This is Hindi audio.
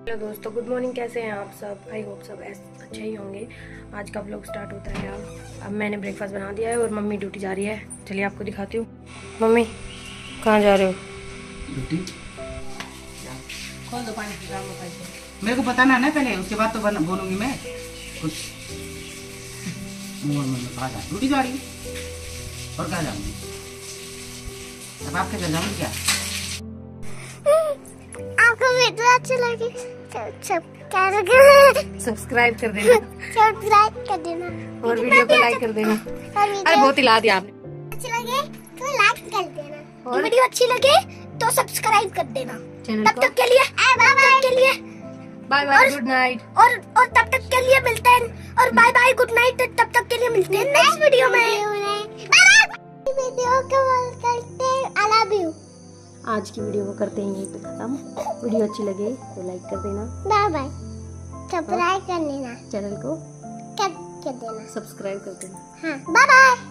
हेलो दोस्तों, गुड मॉर्निंग। कैसे हैं आप सब? आई होप सब अच्छे ही होंगे। आज का व्लॉग स्टार्ट होता है। अब मैंने ब्रेकफास्ट बना दिया है और मम्मी ड्यूटी जा रही है। चलिए आपको दिखाती हूँ। मम्मी कहाँ जा रहे हो? ड्यूटी। खोल दो पानी। मेरे को पता ना पहले, उसके बाद तो बोलूंगी मैं कुछ। कहाँ जा ड्यूटी जा रही हूँ और कहाँ जाऊंगी? अब आपके घर जाऊंगी क्या? आपको वीडियो अच्छी लगी सब्सक्राइब कर देना और वीडियो को लाइक कर देना। अरे बहुत हिला दिया आपने। अच्छी लगे तो लाइक कर देना और वीडियो अच्छी लगे तो सब्सक्राइब कर देना। तब तक के लिए बाय बाय, गुड नाइट। और तब तक के लिए मिलते हैं और बाय बाय गुड नाइट। तब तक के लिए मिलते हैं नेक्स्ट वीडियो में। वीडियो को करते हैं। I love you. आज की वीडियो को करते हैं यहीं पे खत्म। वीडियो अच्छी लगे तो लाइक कर देना। Bye bye. सब्सक्राइब कर लेना, चैनल को कर देना, सब्सक्राइब कर देना। हाँ बाय बाय।